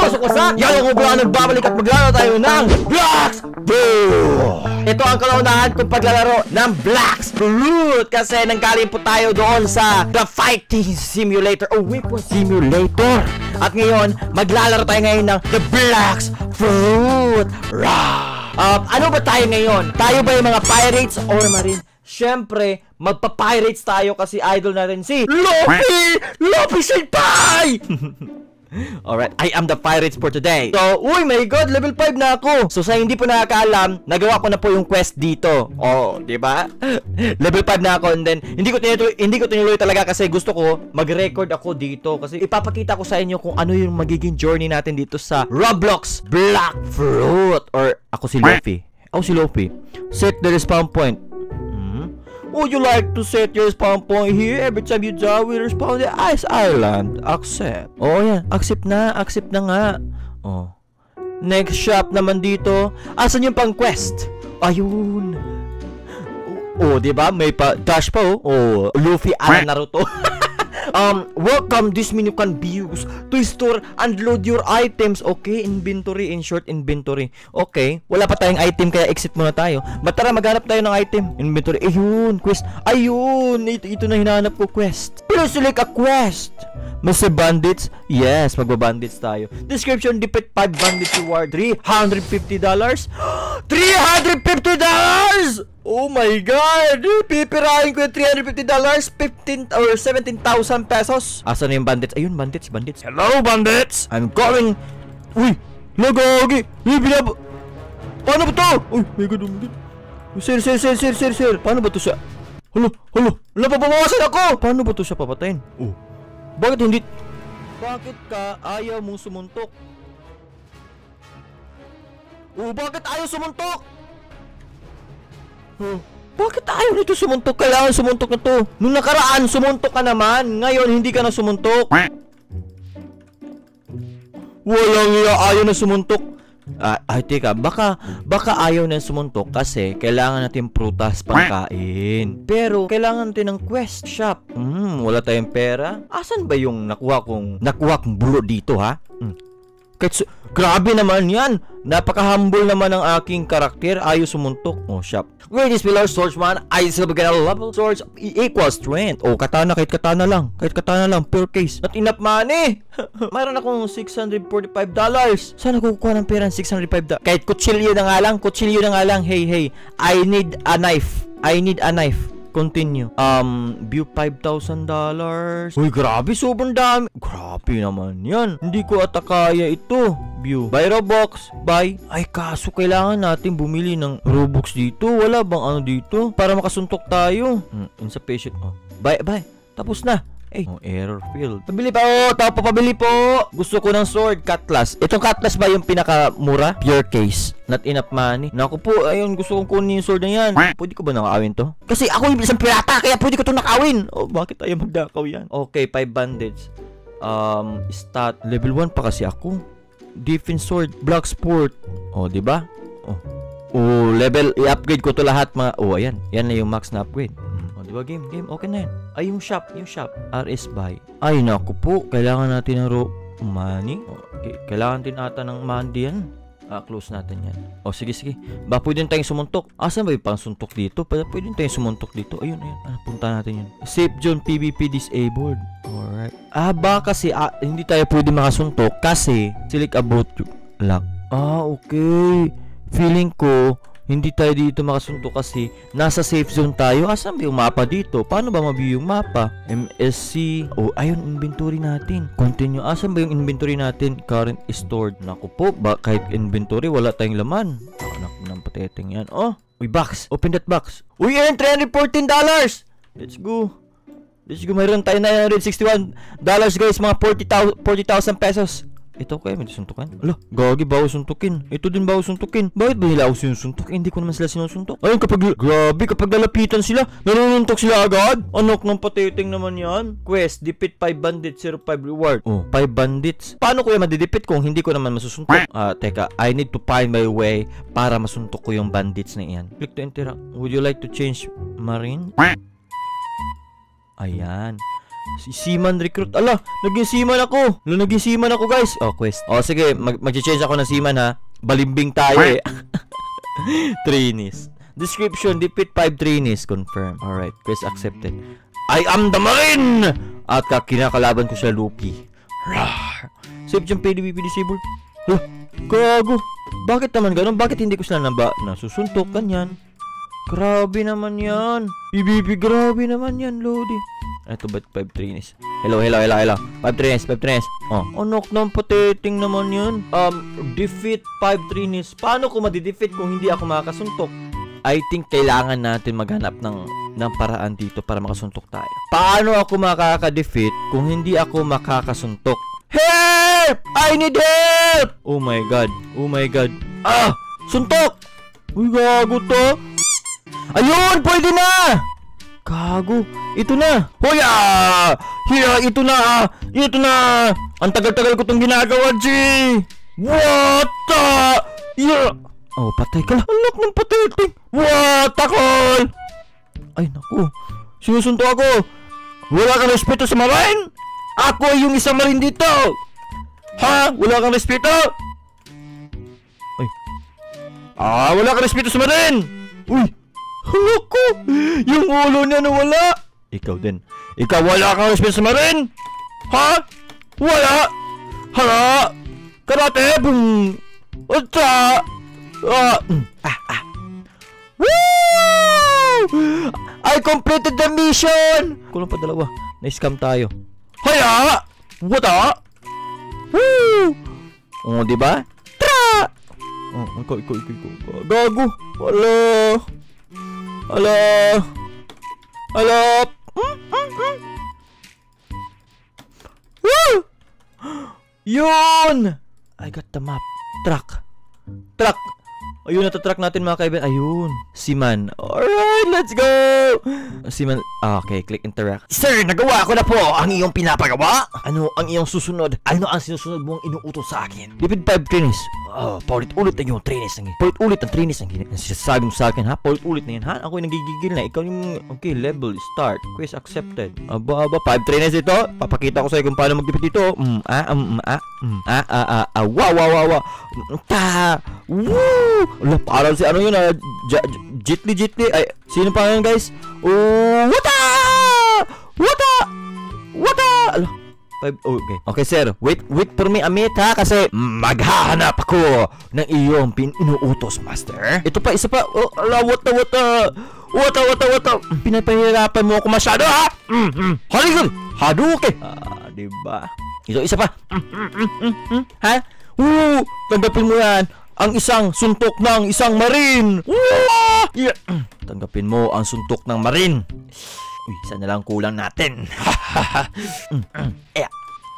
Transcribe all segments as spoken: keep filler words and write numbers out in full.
Pasok ko sa Yalong Oblaan, nagbabalik at maglaro tayo ng Blox Fruit. Ito ang kalaunahan kong paglalaro ng Blox Fruit kasi nanggaling po tayo doon sa The Fighting Simulator o Weapon Simulator. At ngayon, maglalaro tayo ngayon ng The Blox Fruit. Rah! Uh, ano ba tayo ngayon? Tayo ba yung mga pirates or marine? Siyempre, magpa-pirates tayo kasi idol natin si Luffy! Luffy Senpai! Alright, I am the pirates for today. So, uy, my god, level five na ako. So, sa hindi po nakakaalam, nagawa ko na po yung quest dito. Oh, di ba? Level five na ako, and then hindi ko tinuloy, hindi ko tinuloy talaga kasi gusto ko mag-record ako dito kasi ipapakita ko sa inyo kung ano yung magiging journey natin dito sa Roblox Blox Fruit. Or ako si Luffy. Ako si Luffy. Set the respawn point. Would you like to set your spawn point here? Every time you die, we respawn the Ice Island. Accept. Oh, yan. Accept na. Accept na nga. Oh. Next shop naman dito. Asan yung pang quest? Ayun. Oh, diba? May pa dash pa, oh. Oh, Luffy ala Naruto. Um, welcome. This menu can be used to store and load your items. Okay, inventory, in short, inventory. Okay, wala pa tayong item kaya exit muna tayo. But tara, maghanap tayo ng item. Inventory, ayun, quest. Ayun, ito, ito na hinahanap ko, quest. Please select a quest. Master bandits? Yes, magba-bandits tayo. Description, defeat five bandits reward three hundred fifty dollars. three hundred fifty dollars! Oh my god! Pipirahin ko yung three hundred fifty dollars, fifteen or seventeen thousand pesos. Asan na yung bandits? Ayun, bandits, bandits. Hello, bandits! I'm going... Uy! Lagagi! Uy, binab... Paano ba to? Uy, my god, um... Sir, sir, sir, sir, sir, sir. Paano ba to siya? Halo, halo! Wala pa bawasan ako! Paano ba to siya papatayin? Oh. Bakit hindi... Bakit ka ayaw mong sumuntok? Oh, bakit ayaw sumuntok? Oh, bakit ayaw nito sumuntok? Kailangan sumuntok na to. Nung nakaraan, sumuntok ka naman. Ngayon, hindi ka na sumuntok. Walang iya, ayaw na sumuntok. Ah, ay, teka, baka, baka ayaw na sumuntok kasi kailangan natin prutas pangkain. Pero, kailangan natin ng quest shop. Hmm, wala tayong pera. Asan ba yung nakuha kong, nakuha kong bulo dito, ha? Hmm. Kahit grabe naman yan. Napaka-humble naman ng aking karakter. Ayaw sumuntok. Oh, shop. Greatest pillar, swordsman. I still begin a level. Swords equals strength. Oh, katana. Kahit katana lang. Kahit katana lang. Pure case. Not enough money. Mayroon akong six hundred forty-five dollars. Saan ako kukuha ng pera ng six hundred five dollars? Kahit kutsilyo na nga lang. Kutsilyo na nga lang. Hey, hey. I need a knife. I need a knife. Continue. Um, view five thousand dollars. Uy, grabe, sobrang dami. Grabe naman yan. Hindi ko ata kaya ito. View. Buy Robux. Buy. Ay, kaso kailangan natin bumili ng Robux dito. Wala bang ano dito? Para makasuntok tayo. Hmm, insufficient. Oh. Buy, buy. Tapos na. Eh, oh, error field. Pabili pa, oh, tao pa pabili po. Gusto ko ng sword, cutlass. Itong cutlass ba yung pinakamura? Pure case. Not enough money. Naku po, ayun, gusto kong kunin yung sword na yan. Pwede ko ba nakawin to? Kasi ako yung isang pirata, kaya pwede ko to nakawin. Oh, bakit ayaw magdakaw yan? Okay, five bandage. Um, stat. Level one pa kasi ako. Defense sword, block sport. Oh, diba? Oh. Oh, level, i-upgrade ko to lahat mga. Oh, ayan. Yan na yung max na upgrade. Diba game? Game, okay na yan. Ay, yung shop, yung shop. R S buy. Ay, naku po. Kailangan natin ng ro money. Okay. Kailangan din ata ng money yan. Ah, close natin yan. O, sige, sige. Ba, pwede tayong sumuntok. Asan ba yung pang suntok dito? Pwede tayong sumuntok dito. Ayun, ayun. Ah, punta natin yan. Safe zone PvP disabled. Alright. Ah, ba kasi ah, hindi tayo pwede makasuntok kasi select about lock. Ah, okay. Feeling ko hindi tayo dito makasuntok kasi nasa safe zone tayo. Asan ba yung mapa dito? Paano ba mabiyo yung mapa? M S C. Oh, ayun, inventory natin. Continue. Asan ba yung inventory natin? Current stored. Naku po, ba, kahit inventory, wala tayong laman. Anak ng pateteng yan. Oh, uy, box. Open that box. Uy, yan, three hundred fourteen dollars. Let's go. Let's go. Mayroon tayo nine hundred sixty-one dollars, guys. Mga forty thousand pesos. Ito kaya may suntukan? Ala, gagi, bago suntukin. Ito din bago suntukin. Bakit ba nila ako sinusuntok? Eh, hindi ko naman sila sinusuntok. Ayun, kapag, grabe, kapag lalapitan sila, nanununtok sila agad. Anak ng patiting naman yan. Quest, defeat five bandits, zero five reward. Oh, five bandits. Paano ko yung madidefeat kung hindi ko naman masusuntok? Ah, uh, teka, I need to find my way para masuntok ko yung bandits na yan. Click to interact. Would you like to change marine? Ayan. Si Seaman recruit. Ala, naging Seaman ako. Ala, naging Seaman ako, guys. Oh, quest. Oh, sige, mag mag-change ako ng Seaman, ha. Balimbing tayo, eh. Trainees. Description, defeat five trainees. Confirm. Alright, quest accepted. I am the Marine! At kinakalaban ko siya, Luffy. Rawr. Save yung P D B P disable. Huh, gago. Bakit naman ganun? Bakit hindi ko sila naba nasusuntok? Ganyan. Grabe naman yan. P B P, grabe naman yan, Lodi. Ito ba't five trainees? Hello, hello, hello, hello. five trainees, five trainees. Oh, anak ng pateting naman yun. Um, defeat five trainees. Paano ko madidefeat kung hindi ako makakasuntok? I think kailangan natin maghanap ng, ng paraan dito para makasuntok tayo. Paano ako makaka-defeat kung hindi ako makakasuntok? Help! I need help! Oh my god. Oh my god. Ah! Suntok! Uy, gago to. Ayun! Pwede na! Gago. Ito na. Hoya! Hiya! Ito na! Ito na! Ang tagal-tagal ko itong ginagawa, G! What the? Yeah! Oh, patay ka. Anak ng patay. What? Takol! Ay, naku. Sinusunto ako. Wala kang respeto sa Marine? Ako ay yung isang Marine dito. Ha? Wala kang respeto? Ay. Ah, wala kang respeto sa Marine. Uy. Naku. Yung ulo niya nawala. Ikaw din. Ikaw wala kang respeto sa Marine? Ha? Wala. Hala. Karate. Boom. Ultra. Ah, ah, ah. Woo! I completed the mission! Kulang pa dalawa. Na-scam tayo. Haya! Wata! Woo! Oh, diba? Tra! Oh, ikaw, ikaw, ikaw, ikaw. Gago! Wala! Wala! Wala! Mm, mm, mm. Woo! Yun! I got the map. Truck. Truck! Ayun, natatrack natin mga kaibigan. Ayun. Seaman. Alright, let's go! Seaman. Ah, okay, click interact. Sir, nagawa ko na po ang iyong pinapagawa. Ano ang iyong susunod? Ano ang sinusunod mong inuutos sa akin? Defeat five trainees. Oh, paulit-ulit na yung trainees. Paulit-ulit ang trainees ang sinasabi mo sa akin, ha? Paulit-ulit na yan, ha? Ako'y nagigigil na. Ikaw yung... Okay, level, start. Quest accepted. Aba, aba, five trainees ito. Papakita ko sa'yo kung paano mag-defeat dito. Mm, ah, um, ah, mm, ah, ah, ah, ah, wow, wow, wow, wow. Ta! Woo! Ala, parang si ano yun, ah, Jitli, Jitli. Ay, sino pa yun, guys? Oh, wata! Wata! Wata! Ala, five, oh, okay. Okay, sir. Wait, wait for me a minute, ha? Kasi maghahanap ako ng iyong pinuutos, master. Ito pa, isa pa. Oh, ala, wata, wata. Wata, wata, wata. Pinapahirapan mo ako masyado, ha? Mm, mm. Haligod! Haduke! Ah, diba? Ito, isa pa. Mm, mm, mm, mm, mm. Ha? Woo! Tanggapin mo yan. Ang isang suntok ng isang Marine. Woo! Yeah. Tanggapin mo ang suntok ng Marine. Uy, isa na lang kulang natin. Yeah.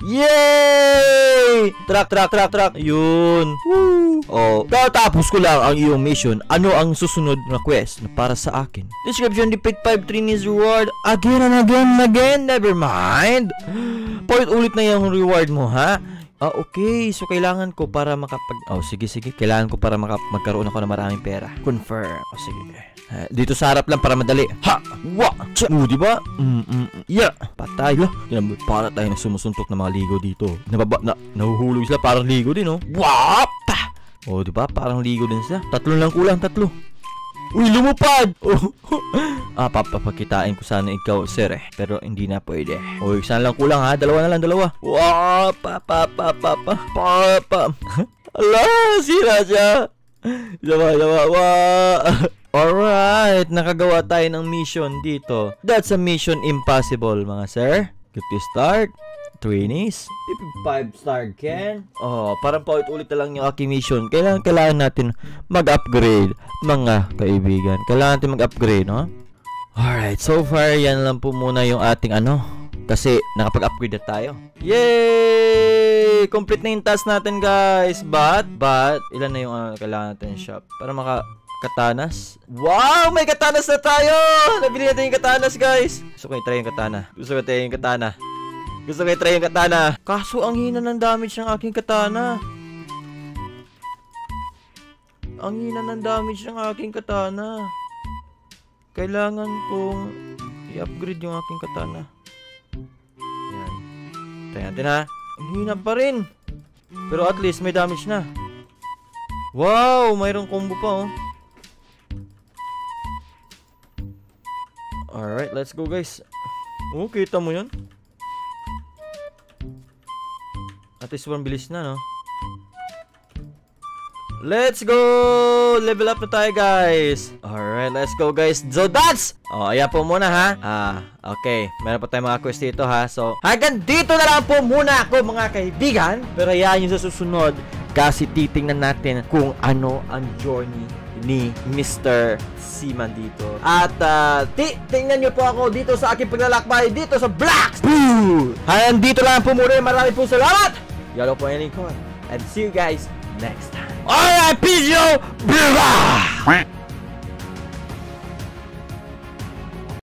Yay! Truck, truck, truck, truck. Yun. Woo! Oh, tatapos ko lang ang iyong mission. Ano ang susunod na quest na para sa akin? Description, defeat five trainees reward. Again and again and again. Never mind. Paulit-ulit na yung reward mo, ha? Ah, okay. So, kailangan ko para makapag... Oh, sige, sige. Kailangan ko para maka... magkaroon ako ng maraming pera. Confirm. Oh, sige. Uh, dito sa harap lang para madali. Ha! Wa! Cha! Oh, diba? Mm, mm, yeah! Patay. Lah! Para tayo na sumusuntok ng mga ligo dito. Nababa... Na, nahuhulog sila. Parang ligo din, oh. Wap! Oh, diba? Parang ligo din sila. Tatlo lang kulang. Tatlo. Uy, lumupad! Oh. Ah, papapakitain ko sana ikaw, sir, eh. Pero hindi na pwede. Uy, sana lang kulang, ha? Dalawa na lang, dalawa. Wow! Pa, pa, pa, pa, pa, pa, pa. Ala, sira siya. Dalawa, dalawa, wow. Alright, nakagawa tayo ng mission dito. That's a mission impossible, mga sir. Good to start. Trainees. five star Ken. Oh, parang paulit-ulit na lang yung aking mission. Kailangan, kailangan natin mag-upgrade, mga kaibigan. Kailangan natin mag-upgrade, no? Alright, so far, yan lang po muna yung ating ano. Kasi, nakapag-upgrade na tayo. Yay! Complete na yung task natin, guys. But, but, ilan na yung uh, kailangan natin shop? Para maka... Katanas. Wow! May katanas na tayo! Nabili natin yung katanas, guys. Gusto ko i-try yung katana. Gusto ko i-try yung katana. Gusto ko i-try yung katana. Kaso, ang hina ng damage ng aking katana. Ang hina ng damage ng aking katana. Kailangan kong i-upgrade yung aking katana. Tayo natin ha. Ang hina pa rin. Pero at least may damage na. Wow, mayroong combo pa oh. Alright, let's go guys. Oh, kita mo yun? At least sobrang bilis na, no? Let's go! Level up na tayo, guys. Alright, let's go, guys. So, that's... Oh, ayan po muna, ha? Ah, okay. Meron pa tayong mga quest dito, ha? So, hanggang dito na lang po muna ako, mga kaibigan. Pero ayan yung sa susunod. Kasi titingnan natin kung ano ang journey ni Mister Seaman dito. At, uh, ti tingnan nyo po ako dito sa aking paglalakbay dito sa Blacks! Boo! Hanggang dito lang po muna. Maraming po salamat! Yalo po yung lingkod. And see you guys next time. Alright, peace yo! Bye!